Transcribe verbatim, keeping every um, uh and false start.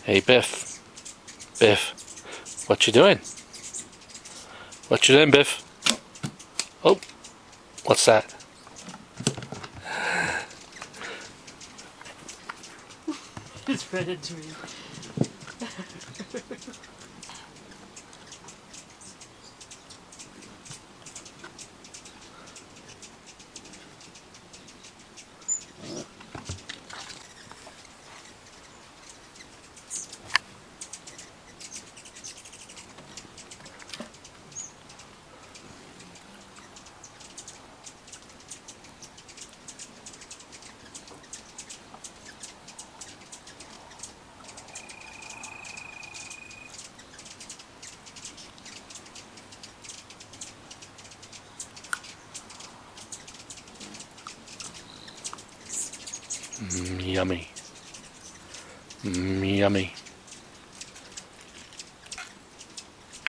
Hey Biff, Biff, what you doing? What you doing, Biff? Oh, what's that? It's right into me. Mm, yummy. Mm, yummy.